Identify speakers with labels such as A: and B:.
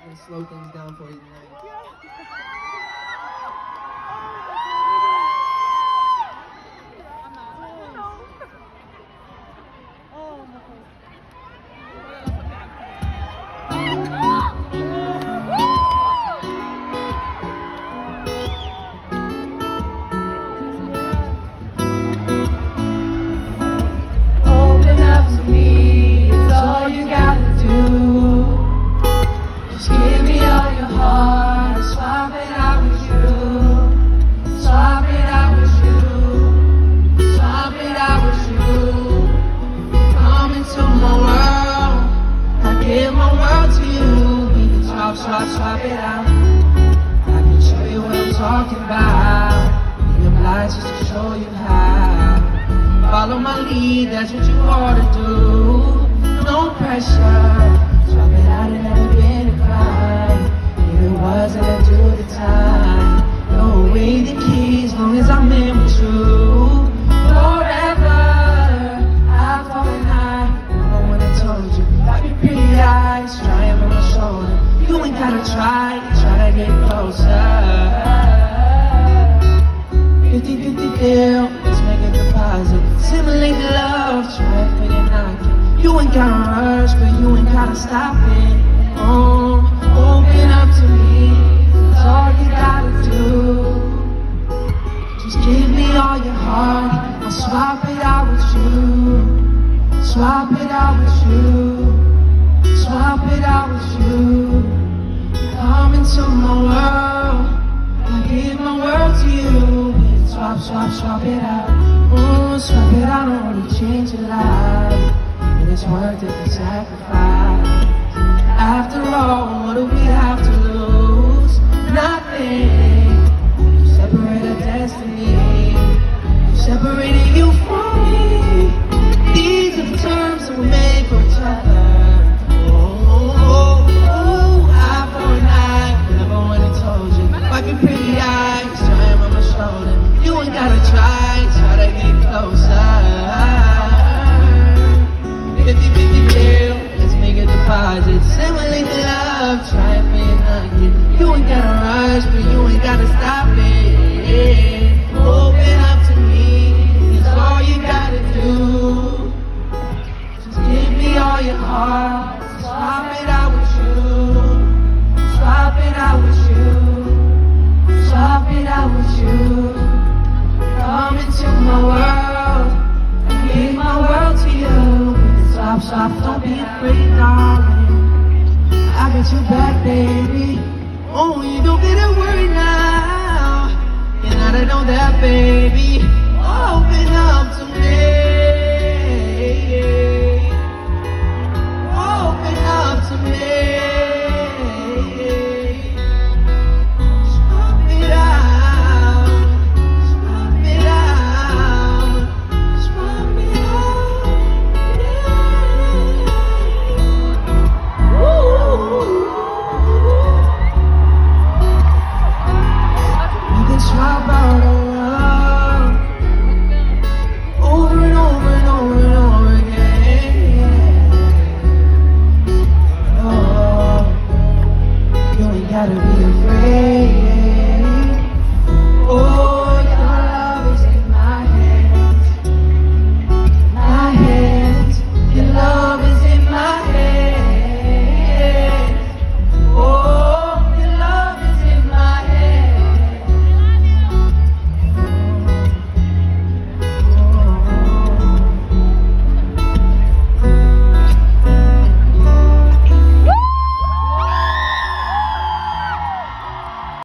A: I'm gonna slow things down for you tonight.
B: Open up to me, it's all you gotta do. Just give me all your heart, and swap it out with you. Swap it out with you. Swap it out with you. Come into my world, I give my world to you. We can swap, swap, swap it out. I can show you what I'm talking about. Being lights just to show you how. Follow my lead, that's what you ought to do. No pressure. Swap it out and never been a crime. If it wasn't, I'd do the time. Throw away the keys, long as I'm in with you. Forever, eye for an eye. Remember when I told you, got your pretty eyes, trying on my shoulder. You ain't gotta try to get closer. 50-50 deal, let's make a deposit. Simulate the love, try it for your knocking. You ain't gotta rush, but you ain't gotta stop it. Open up to me, that's all you gotta do. Just give me all your heart, I'll swap it out with you. Swap it out with you. Swap it out with you. Come into my world, I give my world to you. Swap, swap, swap it out. Swap it out and only change your life. And it's worth it to sacrifice. After all, what do we